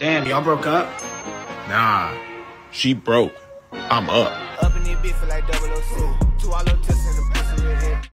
Damn, y'all broke up? Nah, she broke. I'm up. Up in this bitch for like 006. 2 all